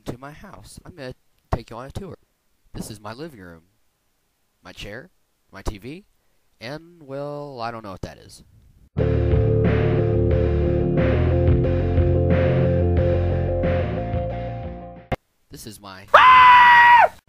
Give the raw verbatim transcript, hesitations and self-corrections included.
to my house. I'm going to take you on a tour. This is my living room, my chair, my T V, and, well, I don't know what that is. This is my